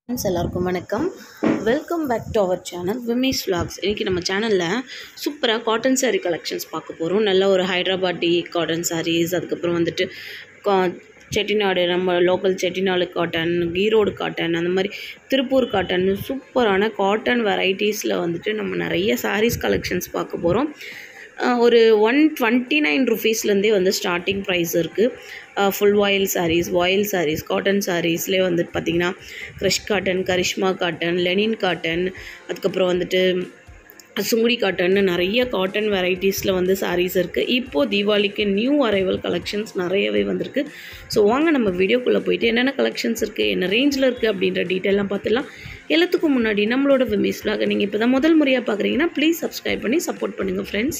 எல்லாருக்கும் வணக்கம். Welcome back to our channel விமீஸ் விலாக்ஸ். இன்றைக்கி நம்ம சேனலில் சூப்பராக காட்டன் சாரீ கலெக்ஷன்ஸ் பார்க்க போகிறோம். நல்ல ஒரு ஹைதராபாடி காட்டன் சாரீஸ், அதுக்கப்புறம் வந்துட்டு செட்டிநாடு, நம்ம local Chettinad cotton, Erode cotton, அந்த மாதிரி திருப்பூர் காட்டன், சூப்பரான காட்டன் வெரைட்டிஸில் வந்துட்டு நம்ம நிறைய சாரீஸ் கலெக்ஷன்ஸ் பார்க்க போகிறோம். ஒரு 129 ருபீஸ்லேருந்தே வந்து ஸ்டார்டிங் ப்ரைஸ் இருக்குது. ஃபுல் வாயில் சாரீஸ், காட்டன் சாரீஸ்லேயே வந்துட்டு பார்த்திங்கன்னா crush cotton, Karishma cotton, linen cotton, அதுக்கப்புறம் வந்துட்டு சுங்குடி காட்டன்னு நிறைய காட்டன் வெரைட்டிஸில் வந்து சாரீஸ் இருக்குது. இப்போது தீபாவளிக்கு நியூ அரைவல் கலெக்ஷன்ஸ் நிறையவே வந்திருக்கு. ஸோ வாங்க நம்ம வீடியோக்குள்ளே போயிட்டு என்னென்ன கலெக்ஷன்ஸ் இருக்குது, என்ன ரேஞ்சில் இருக்குது அப்படின்ற டீட்டெயிலாம் பார்த்துலாம். எல்லாத்துக்கும் முன்னாடி நம்மளோட விமீஸ் விலாக் நீங்கள் இப்போ தான் முதல் முறையாக பார்க்குறீங்கன்னா ப்ளீஸ் சப்ஸ்கிரைப் பண்ணி சப்போர்ட் பண்ணுங்கள் ஃப்ரெண்ட்ஸ்.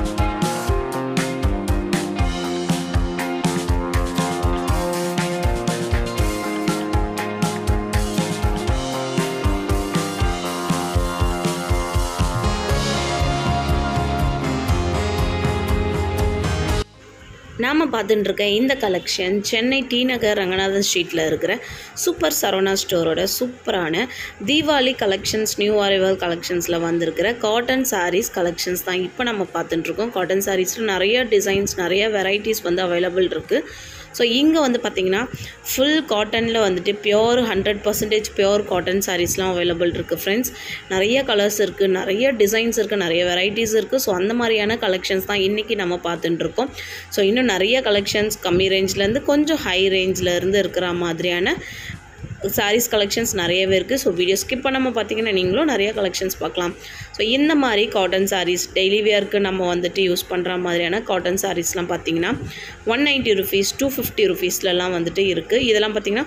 நாம் பார்த்துட்டுருக்க இந்த கலெக்ஷன் சென்னை டி நகர் ரங்கநாதன் ஸ்ட்ரீட்டில் இருக்கிற சூப்பர் சரவணா ஸ்டோரோட சூப்பரான தீபாவளி கலெக்ஷன்ஸ், நியூ அரைவல் கலெக்ஷன்ஸில் வந்திருக்கிற காட்டன் சாரீஸ் கலெக்ஷன்ஸ் தான் இப்போ நம்ம பார்த்துட்டுருக்கோம். காட்டன் சாரீஸில் நிறைய டிசைன்ஸ், நிறைய வெரைட்டிஸ் வந்து அவைலபிள் இருக்குது. ஸோ இங்கே வந்து பார்த்திங்கன்னா ஃபுல் காட்டனில் வந்துட்டு பியோர் 100% பியோர் காட்டன் சாரீஸ்லாம் அவைலபிள் இருக்குது ஃப்ரெண்ட்ஸ். நிறைய கலர்ஸ் இருக்குது, நிறைய டிசைன்ஸ் இருக்குது, நிறைய வெரைட்டிஸ் இருக்குது. ஸோ அந்த மாதிரியான கலெக்ஷன்ஸ் தான் இன்றைக்கி நம்ம பார்த்துட்டுருக்கோம். ஸோ இன்னும் நிறைய கலெக்ஷன்ஸ் கம்மி ரேஞ்சிலேருந்து கொஞ்சம் ஹை ரேஞ்சிலேருந்து இருக்கிற மாதிரியான சாரீஸ் கலெக்ஷன்ஸ் நிறையவே இருக்குது. ஸோ வீடியோ ஸ்கிப் பண்ணாமல் பார்த்தீங்கன்னா நீங்களும் நிறைய கலெக்ஷன்ஸ் பார்க்கலாம். ஸோ இந்த மாதிரி காட்டன் சாரீஸ் டெய்லி வியருக்கு நம்ம வந்துட்டு யூஸ் பண்ணுற மாதிரியான காட்டன் சாரீஸ்லாம் பார்த்தீங்கன்னா 190 ருபீஸ், 250 ருபீஸ்லலாம் வந்துட்டு இருக்குது. இதெல்லாம் பார்த்திங்கன்னா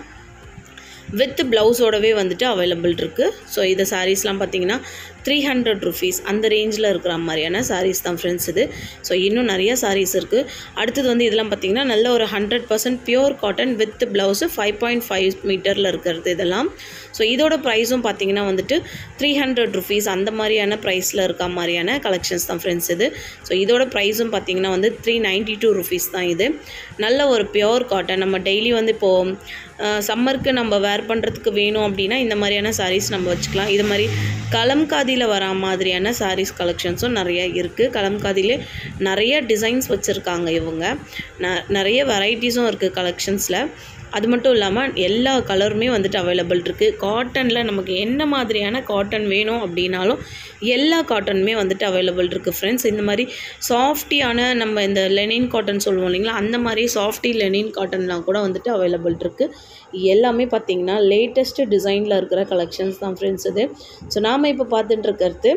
வித் ப்ளவுஸோடவே வந்துட்டு அவைலபிள் இருக்குது. ஸோ இந்த சாரீஸ்லாம் பார்த்திங்கன்னா 300 ருபீஸ் அந்த ரேஞ்சில் இருக்கிற மாதிரியான சாரீஸ் தான் ஃப்ரெண்ட்ஸ் இது. ஸோ இன்னும் நிறைய சாரீஸ் இருக்குது. அடுத்தது வந்து இதெல்லாம் பார்த்திங்கன்னா நல்ல ஒரு 100% பியோர் காட்டன் வித் ப்ளவுஸு 5.5 மீட்டரில் இருக்கிறது இதெல்லாம். ஸோ இதோட ப்ரைஸும் பார்த்திங்கன்னா வந்துட்டு 300 ருபீஸ் அந்த மாதிரியான ப்ரைஸில் இருக்க மாதிரியான கலெக்ஷன்ஸ் தான் ஃப்ரெண்ட்ஸ் இது. ஸோ இதோட ப்ரைஸும் பார்த்திங்கன்னா வந்து 392 ருபீஸ் தான் இது. நல்ல ஒரு பியோர் காட்டன், நம்ம டெய்லி வந்து இப்போது சம்மருக்கு நம்ம வேர் பண்ணுறதுக்கு வேணும் அப்படின்னா இந்த மாதிரியான சாரீஸ் நம்ம வச்சுக்கலாம். இது மாதிரி கலம்காதியில் வர மாதிரியான சாரீஸ் கலெக்ஷன்ஸும் நிறைய இருக்குது. கலம்காதியிலே நிறைய டிசைன்ஸ் வச்சுருக்காங்க இவங்க. நிறைய வெரைட்டிஸும் இருக்குது கலெக்ஷன்ஸில். அது மட்டும் இல்லாமல் எல்லா கலருமே வந்துட்டு அவைலபிள் இருக்குது. காட்டனில் நமக்கு என்ன மாதிரியான காட்டன் வேணும் அப்படின்னாலும் எல்லா காட்டனுமே வந்துட்டு அவைலபிள் இருக்குது ஃப்ரெண்ட்ஸ். இந்த மாதிரி சாஃப்டியான நம்ம இந்த லெனின் காட்டன் சொல்லுவோம் இல்லைங்களா, அந்த மாதிரி சாஃப்டி லெனின் காட்டன்லாம் கூட வந்துட்டு அவைலபிள் இருக்குது. எல்லாமே பார்த்திங்கன்னா லேட்டஸ்ட்டு டிசைனில் இருக்கிற கலெக்ஷன்ஸ் தான் ஃப்ரெண்ட்ஸ் இது. ஸோ நாம் இப்போ பார்த்துட்டு இருக்கிறது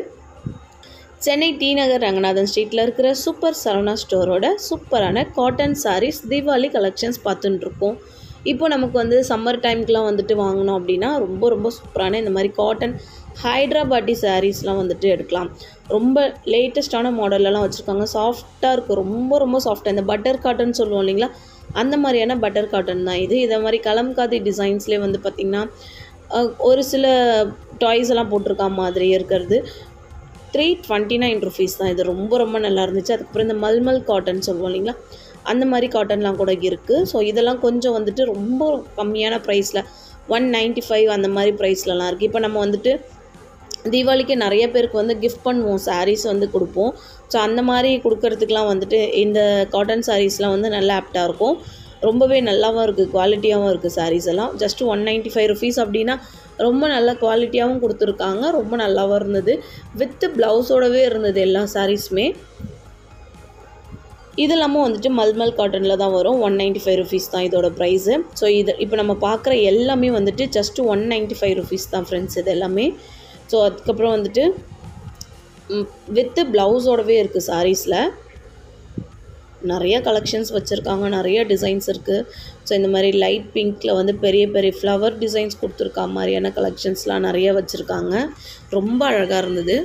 சென்னை டி நகர் ரங்கநாதன் ஸ்ட்ரீட்டில் இருக்கிற சூப்பர் சரவணா ஸ்டோரோட சூப்பரான காட்டன் சாரீஸ் தீபாவளி கலெக்ஷன்ஸ் பார்த்துட்டுருக்கோம். இப்போ நமக்கு வந்து சம்மர் டைமுக்கெலாம் வந்துட்டு வாங்கினோம் அப்படின்னா ரொம்ப ரொம்ப சூப்பரான இந்த மாதிரி காட்டன் ஹைதராபாடி சாரீஸ்லாம் வந்துட்டு எடுக்கலாம். ரொம்ப லேட்டஸ்ட்டான மாடலெலாம் வச்சுருக்காங்க. சாஃப்டாக இருக்குது, ரொம்ப ரொம்ப சாஃப்டாக. இந்த பட்டர் காட்டன் சொல்லுவோம் இல்லைங்களா, அந்த மாதிரியான பட்டர் காட்டன் தான் இது. இதை மாதிரி கலம்காதி டிசைன்ஸ்லேயே வந்து பார்த்திங்கன்னா ஒரு சில டாய்ஸ் எல்லாம் போட்டிருக்கா மாதிரி இருக்கிறது 329 ருபீஸ் தான். இது ரொம்ப ரொம்ப நல்லா இருந்துச்சு. அதுக்கப்புறம் இந்த மல்மல் காட்டன் சொல்லுவோம் இல்லைங்களா, அந்த மாதிரி காட்டன்லாம் கூட இருக்குது. ஸோ இதெல்லாம் கொஞ்சம் வந்துட்டு ரொம்ப கம்மியான ப்ரைஸில் 195 அந்த மாதிரி ப்ரைஸ்லலாம் இருக்குது. இப்போ நம்ம வந்துட்டு தீபாவளிக்கு நிறைய பேருக்கு வந்து கிஃப்ட் பண்ணுவோம், சாரீஸ் வந்து கொடுப்போம். ஸோ அந்த மாதிரி கொடுக்கறதுக்கெலாம் வந்துட்டு இந்த காட்டன் சாரீஸ்லாம் வந்து நல்லா ஆப்டாக இருக்கும். ரொம்பவே நல்லாவும் இருக்குது, குவாலிட்டியாகவும் இருக்குது சாரீஸ் எல்லாம். ஜஸ்ட்டு 195 ருபீஸ் அப்படின்னா ரொம்ப நல்ல குவாலிட்டியாகவும் கொடுத்துருக்காங்க, ரொம்ப நல்லாவும் இருந்தது. வித்து ப்ளவுஸோடவே இருந்தது எல்லா சாரீஸுமே. இதெல்லாமும் வந்துட்டு மல்மல் காட்டனில் தான் வரும். 195 ருபீஸ் தான் இதோட ப்ரைஸு. ஸோ இது இப்போ நம்ம பார்க்குற எல்லாமே வந்துட்டு ஜஸ்ட்டு 195 ருபீஸ் தான் ஃப்ரெண்ட்ஸ் இது எல்லாமே. ஸோ அதுக்கப்புறம் வந்துட்டு வித்து ப்ளவுஸோடவே இருக்குது சாரீஸில். நிறைய கலெக்ஷன்ஸ் வச்சுருக்காங்க, நிறைய டிசைன்ஸ் இருக்குது. ஸோ இந்த மாதிரி லைட் பிங்க்கில் வந்து பெரிய பெரிய ஃப்ளவர் டிசைன்ஸ் கொடுத்துருக்கா மாதிரியான கலெக்ஷன்ஸ்லாம் நிறைய வச்சுருக்காங்க. ரொம்ப அழகாக இருந்தது.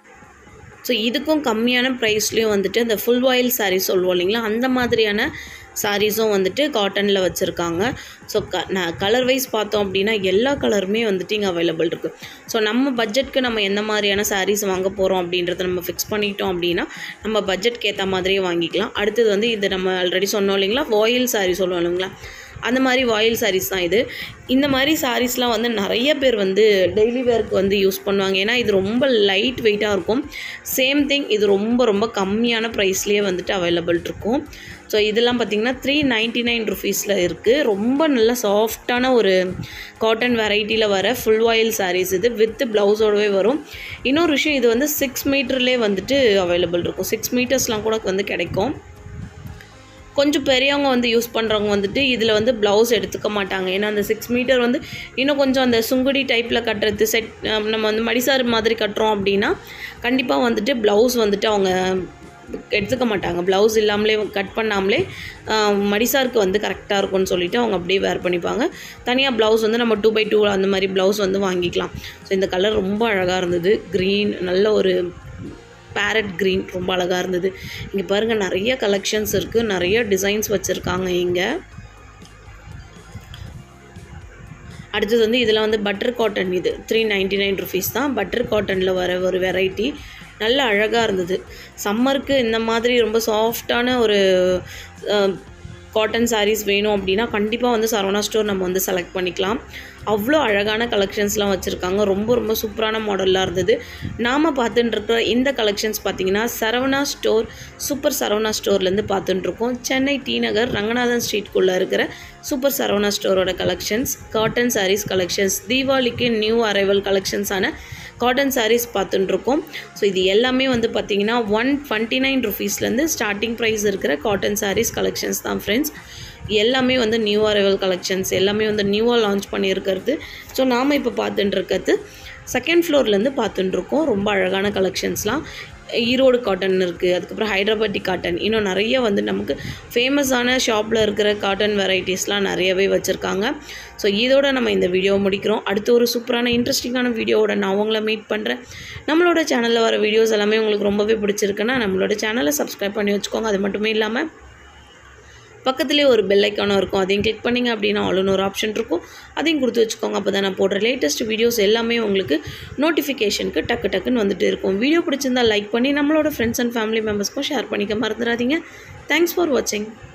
ஸோ இதுக்கும் கம்மியான ப்ரைஸ்லேயும் வந்துட்டு அந்த ஃபுல் வாயில் சாரீ சொல்லுவோம் இல்லைங்களா, அந்த மாதிரியான சாரீஸும் வந்துட்டு காட்டனில் வச்சுருக்காங்க. ஸோ கலர் வைஸ் பார்த்தோம் அப்படின்னா எல்லா கலருமே வந்துட்டு இங்கே அவைலபிள் இருக்குது. ஸோ நம்ம பட்ஜெட்க்கு நம்ம எந்த மாதிரியான சாரீஸ் வாங்க போகிறோம் அப்படின்றத நம்ம ஃபிக்ஸ் பண்ணிட்டோம் அப்படின்னா நம்ம பட்ஜெட்க்கு ஏற்ற மாதிரியே வாங்கிக்கலாம். அடுத்தது வந்து இது நம்ம ஆல்ரெடி சொன்னோம் இல்லைங்களா, வாயில் சாரீ சொல்லுவோம் இல்லைங்களா, அந்த மாதிரி வாயில் சாரீஸ் தான் இது. இந்த மாதிரி சாரீஸ்லாம் வந்து நிறைய பேர் வந்து டெய்லி வேர்க்கு வந்து யூஸ் பண்ணுவாங்க. ஏன்னா இது ரொம்ப லைட் வெயிட்டாக இருக்கும். சேம் திங் இது ரொம்ப ரொம்ப கம்மியான ப்ரைஸ்லேயே வந்துட்டு அவைலபிள் இருக்கும். ஸோ இதெல்லாம் பார்த்திங்கன்னா 399 ருபீஸில் இருக்குது. ரொம்ப நல்ல சாஃப்டான ஒரு காட்டன் வெரைட்டியில் வர ஃபுல் வாயில் சாரீஸ் இது, வித் ப்ளவுஸோடவே வரும். இன்னொரு விஷயம், இது வந்து 6 மீட்டர்லேயே வந்துட்டு அவைலபிள் இருக்கும். 6 மீட்டர்ஸ்லாம் கூட வந்து கிடைக்கும். கொஞ்சம் பெரியவங்க வந்து யூஸ் பண்ணுறவங்க வந்துட்டு இதில் வந்து ப்ளவுஸ் எடுத்துக்க மாட்டாங்க. ஏன்னா அந்த 6 மீட்டர் வந்து இன்னும் கொஞ்சம் அந்த சுங்குடி டைப்பில் கட்டுறது செட், நம்ம வந்து மடிசார் மாதிரி கட்டுறோம் அப்படின்னா கண்டிப்பாக வந்துட்டு ப்ளவுஸ் வந்துட்டு அவங்க எடுத்துக்க மாட்டாங்க. ப்ளவுஸ் இல்லாமலே கட் பண்ணாமலே மடிசாருக்கு வந்து கரெக்டாக இருக்கும்னு சொல்லிவிட்டு அவங்க அப்படியே வேர் பண்ணிப்பாங்க. தனியாக ப்ளவுஸ் வந்து நம்ம 2x2 அந்த மாதிரி ப்ளவுஸ் வந்து வாங்கிக்கலாம். ஸோ இந்த கலர் ரொம்ப அழகாக இருந்தது. க்ரீன், நல்ல ஒரு பேரட் க்ரீன், ரொம்ப அழகாக இருந்தது. இங்கே பாருங்கள் நிறைய கலெக்ஷன்ஸ் இருக்குது, நிறைய டிசைன்ஸ் வச்சுருக்காங்க இங்கே. அடுத்தது வந்து இதில் வந்து பட்டர் காட்டன், இது 399 ருபீஸ் தான். பட்டர் காட்டனில் வர ஒரு வெரைட்டி நல்ல அழகாக இருந்தது. சம்மருக்கு இந்த மாதிரி ரொம்ப சாஃப்டான ஒரு காட்டன் சாரீஸ் வேணும் அப்படின்னா கண்டிப்பாக வந்து சரவணா ஸ்டோர் நம்ம வந்து செலக்ட் பண்ணிக்கலாம். அவ்வளோ அழகான கலெக்ஷன்ஸ்லாம் வச்சுருக்காங்க. ரொம்ப ரொம்ப சூப்பரான மாடலாக இருந்தது. நாம் பார்த்துட்டுருக்கிற இந்த கலெக்ஷன்ஸ் பார்த்திங்கன்னா சரவணா ஸ்டோர், சூப்பர் சரவணா ஸ்டோர்லேருந்து பார்த்துட்டுருக்கோம். சென்னை டி நகர் ரங்கநாதன் ஸ்ட்ரீட்குள்ளே இருக்கிற சூப்பர் சரவணா ஸ்டோரோட கலெக்ஷன்ஸ், காட்டன் சாரீஸ் கலெக்ஷன்ஸ், தீபாவளிக்கு நியூ அரைவல் கலெக்ஷன்ஸான காட்டன் சாரீஸ் பார்த்துட்டுருக்கோம். ஸோ இது எல்லாமே வந்து பார்த்திங்கன்னா 129 ருபீஸ்லேருந்து ஸ்டார்டிங் ப்ரைஸ் இருக்கிற காட்டன் சாரீஸ் கலெக்ஷன்ஸ் தான் ஃப்ரெண்ட்ஸ். எல்லாமே வந்து நியூ அரைவல் கலெக்ஷன்ஸ், எல்லாமே வந்து நியூவாக லான்ச் பண்ணியிருக்கிறது. ஸோ நாம் இப்போ பார்த்துட்டு இருக்கிறது செகண்ட் ஃப்ளோர்லேருந்து பார்த்துட்டுருக்கோம். ரொம்ப அழகான கலெக்ஷன்ஸ்லாம் ஈரோடு காட்டன் இருக்குது, அதுக்கப்புறம் ஹைதராபாடி காட்டன், இன்னும் நிறைய வந்து நமக்கு ஃபேமஸான ஷாப்பில் இருக்கிற காட்டன் வெரைட்டிஸ்லாம் நிறையவே வச்சுருக்காங்க. ஸோ இதோட நம்ம இந்த வீடியோ முடிக்கிறோம். அடுத்து ஒரு சூப்பரான இன்ட்ரெஸ்டிங்கான வீடியோவோட நான் உங்களை மீட் பண்ணுறேன். நம்மளோட சேனலில் வர வீடியோஸ் எல்லாமே உங்களுக்கு ரொம்பவே பிடிச்சிருக்குன்னா நம்மளோட சேனலை சப்ஸ்கிரைப் பண்ணி வச்சுக்கோங்க. அது மட்டுமே இல்லாமல் பக்கத்துலேயே ஒரு பெல் ஐக்கானும் இருக்கும், அதையும் கிளிக் பண்ணிங்க அப்படின்னா ஆல்னு ஒரு ஆப்ஷன் இருக்கும், அதையும் கொடுத்து வச்சுக்கோங்க. அப்போ தான் நான் போடுற லேட்டஸ்ட் வீடியோஸ் எல்லாமே உங்களுக்கு நோட்டிஃபிகேஷனுக்கு டக்குன்னு வந்துட்டு இருக்கும். வீடியோ பிடிச்சிருந்தால் லைக் பண்ணி நம்மளோட ஃப்ரெண்ட்ஸ் அண்ட் ஃபேமிலி மெம்பர்ஸ்க்கும் ஷேர் பண்ணிக்க மறந்துடாதீங்க. தேங்க்ஸ் ஃபார் வாட்சிங்.